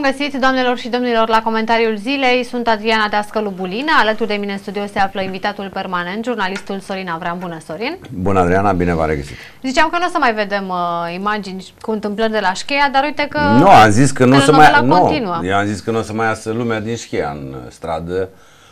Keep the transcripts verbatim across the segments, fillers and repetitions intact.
găsit, doamnelor și domnilor, la comentariul zilei. Sunt Adriana Dascălu Bulina. Alături de mine în studio se află invitatul permanent, jurnalistul Sorin Avram. Bună, Sorin! Bună, Adriana, bine v-am regăsit! Ziceam că nu o să mai vedem uh, imagini cu întâmplări de la Șcheia, dar uite că... Nu, am zis că nu o să mai... Nu, eu am zis că nu o să mai iasă lumea din Șcheia în stradă,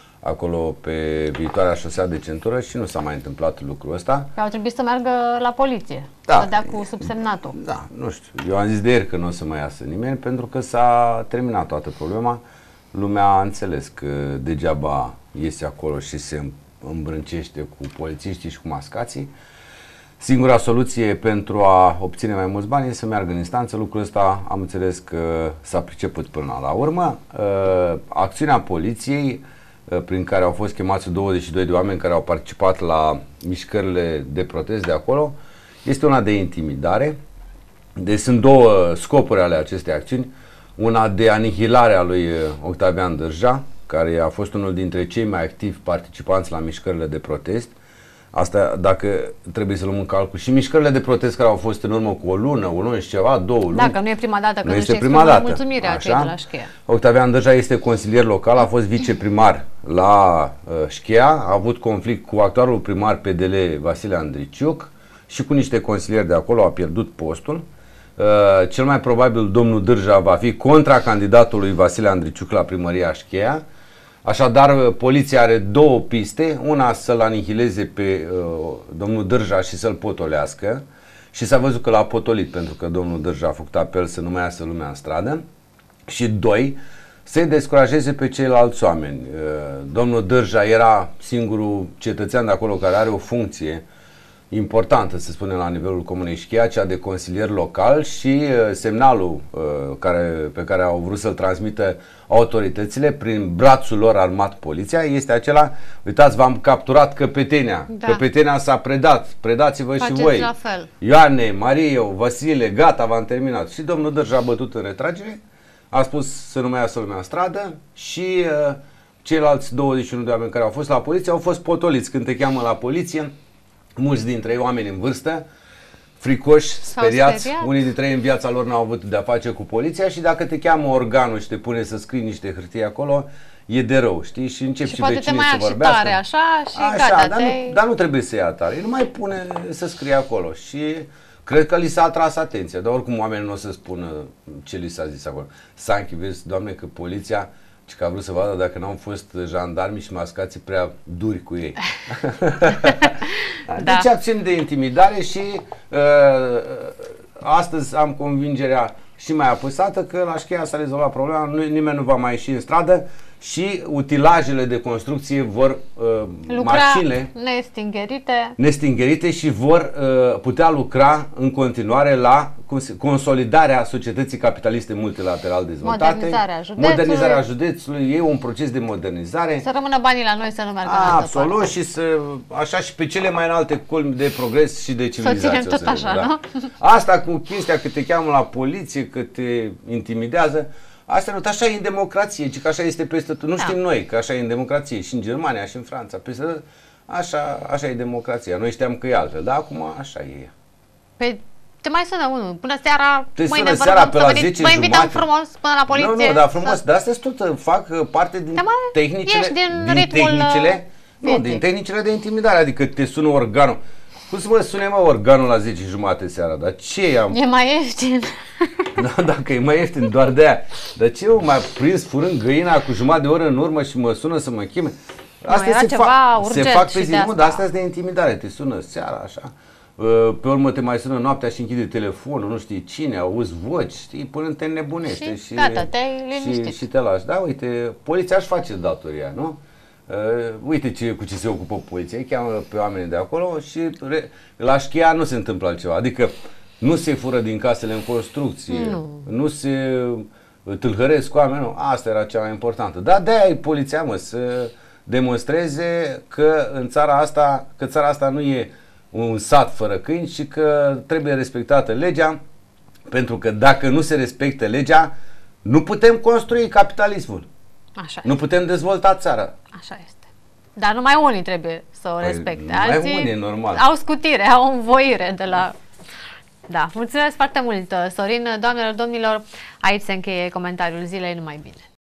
acolo pe viitoarea șosea de centură, și nu s-a mai întâmplat lucrul ăsta. Că au trebuit să meargă la poliție, da, să dea cu subsemnatul. Da, nu știu. Eu am zis de ieri că nu o să mai iasă nimeni, pentru că s-a terminat toată problema. Lumea a înțeles că degeaba iese acolo și se îmbrâncește cu polițiștii și cu mascații. Singura soluție pentru a obține mai mulți bani este să meargă în instanță. Lucrul ăsta am înțeles că s-a priceput până la urmă. Acțiunea poliției, prin care au fost chemați douăzeci și doi de oameni care au participat la mișcările de protest de acolo, este una de intimidare. Deci sunt două scopuri ale acestei acțiuni. Una de anihilare a lui Octavian Dârja, care a fost unul dintre cei mai activi participanți la mișcările de protest. Asta dacă trebuie să luăm în calcul și mișcările de protest care au fost în urmă cu o lună, o lună și ceva, două luni. Dacă nu e prima dată că nu este prima dată. Mulțumirea cei de la Șcheia. Octavian Dârja este consilier local, a fost viceprimar la uh, Șcheia, a avut conflict cu actualul primar P D L Vasile Andriciuc și cu niște consilieri de acolo, a pierdut postul. Uh, cel mai probabil domnul Dârja va fi contra candidatului Vasile Andriciuc la primăria Șcheia. Așadar, poliția are două piste, una să-l anihileze pe uh, domnul Dârja și să-l potolească, și s-a văzut că l-a potolit, pentru că domnul Dârja a făcut apel să nu mai iasă lumea în stradă, și doi, să-i descurajeze pe ceilalți oameni. Uh, domnul Dârja era singurul cetățean de acolo care are o funcție importantă, să spunem, la nivelul comunei Șcheia, cea de consilier local, și uh, semnalul uh, care, pe care au vrut să-l transmită autoritățile prin brațul lor armat, poliția, este acela: uitați, v-am capturat Căpetenia, da. Căpetenia s-a predat, predați-vă și voi. La fel. Ioane, Marie, Vasile, gata, v-am terminat. Și domnul Dârja a bătut în retragere, a spus să nu mai iasă lumea în stradă, și uh, ceilalți douăzeci și unu de oameni care au fost la poliție au fost potoliți. Când te cheamă la poliție, mulți dintre ei oameni în vârstă, fricoși, speriați, speriat. Unii dintre ei în viața lor n-au avut de-a face cu poliția, și dacă te cheamă organul și te pune să scrii niște hârtii acolo, e de rău, știi? Și începi și, și poate vecinii te mai să vorbească. Tare, așa, și așa, gata, dar, nu, dar nu trebuie să ia tare, nu mai pune să scrie acolo. Și cred că li s-a atras atenția, dar oricum oamenii nu o să spună ce li s-a zis acolo. Sanchi, vezi, Doamne, că poliția, și că a vrut să vadă dacă n-au fost jandarmi și mascații prea duri cu ei. Da. Deci acțiuni de intimidare, și uh, astăzi am convingerea și mai apăsată că la Șcheia s-a rezolvat problema, nu, nimeni nu va mai ieși în stradă și utilajele de construcție vor, uh, lucra mașinile nestingerite. nestingerite și vor uh, putea lucra în continuare la consolidarea societății capitaliste multilateral dezvoltate. Modernizarea județului. Modernizarea județului, e un proces de modernizare. Să rămână banii la noi, să nu meargă în altă Absolut, parte. Și să, așa și pe cele mai înalte culmi de progres și de civilizație. Să ținem tot așa, da. nu? Asta cu chestia că te cheamă la poliție, că te intimidează, asta nu, așa e în democrație, ci că așa este peste tot. Nu da. Știm noi că așa e în democrație, și în Germania, și în Franța, peste tot. Așa, așa e democrația. Noi știam că e altfel, dar acum așa e. Pe te mai sună unul. Bună seara, te mâine sună seara pe la veniți, zece vă invităm jumate. frumos până la poliție. Nu, nu, dar frumos, să... dar astea tot fac parte din tehnicile, din, din tehnicile, nu, din tehnicile de intimidare, adică te sună organul. Cum să mă sune, mă, organul la zece jumate seara? Dar ce am? E mai ieftin. Da, dacă e mai ieftin, doar de aia. Dar ce, eu m-a prins furând găina cu jumătate de oră în urmă și mă sună să mă cheme? Astea nu, se, ceva fac, urgent se fac pe și zi, de nu, asta. dar astea sunt de intimidare. Te sună seara, așa. Pe urmă te mai sună noaptea și închide telefonul, nu știi cine, auzi voci, știi, până te înnebunește. Și, și gata, te-ai liniștit. Și, și te lași. Da, uite, poliția își face datoria, nu? Uh, uite ce, cu ce se ocupă poliția, îi cheamă pe oamenii de acolo și re, la Șcheia nu se întâmplă altceva, adică nu se fură din casele în construcție, nu, nu se tâlhăresc cu oameni, nu, asta era cea mai importantă. Dar de-aia e poliția, mă, să demonstreze că în țara asta, că țara asta nu e un sat fără câini și că trebuie respectată legea, pentru că dacă nu se respectă legea, nu putem construi capitalismul. Așa nu putem dezvolta țara. Așa este. Dar numai unii trebuie să o respecte. Păi, alții unii, normal. au scutire, au învoire de la Da, mulțumesc foarte mult, Sorin. Doamnelor, domnilor, aici se încheie comentariul zilei. Numai bine!